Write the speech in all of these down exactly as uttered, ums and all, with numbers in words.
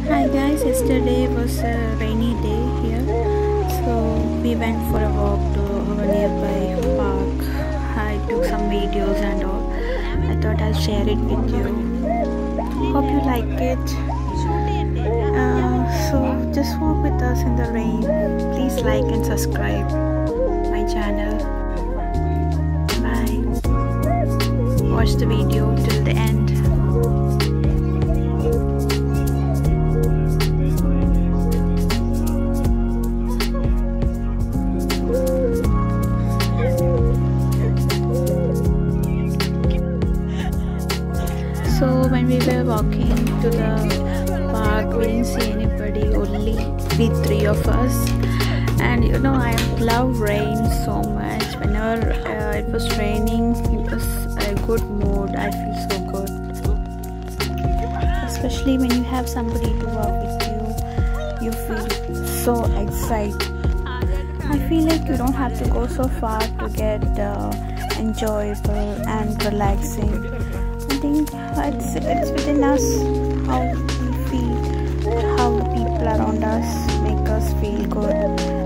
Hi guys, yesterday was a rainy day here, so we went for a walk to our nearby park. I took some videos and all. I thought I'll share it with you. Hope you like it. Uh, so just walk with us in the rain. Please like and subscribe my channel. Bye. Watch the video till the end. So when we were walking to the park, we didn't see anybody, only we three of us. And you know, I love rain so much. Whenever uh, it was raining, it was a good mood. I feel so good. Especially when you have somebody to walk with you, you feel so excited. I feel like you don't have to go so far to get uh, enjoyable and relaxing. I think it's, it's within us how we feel, how the people around us make us feel good.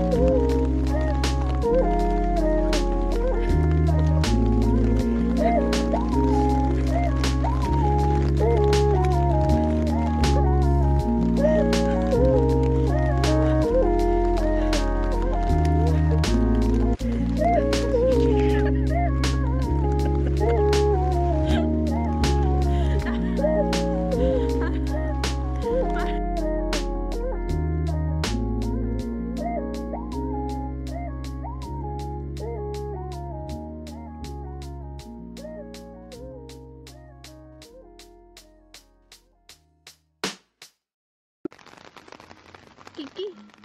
Kiki.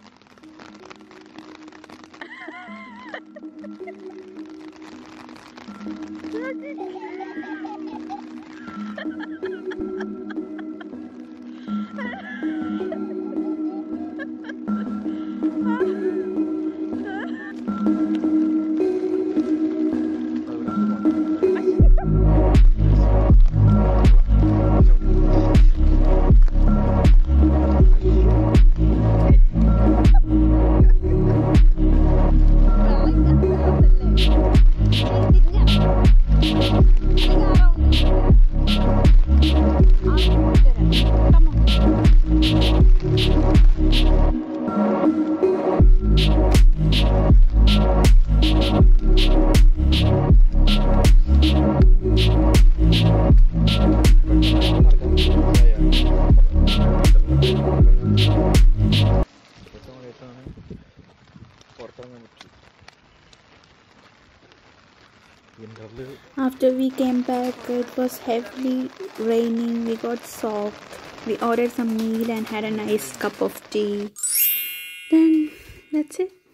After we came back, it was heavily raining. We got soaked. We ordered some meal and had a nice cup of tea. Then that's it.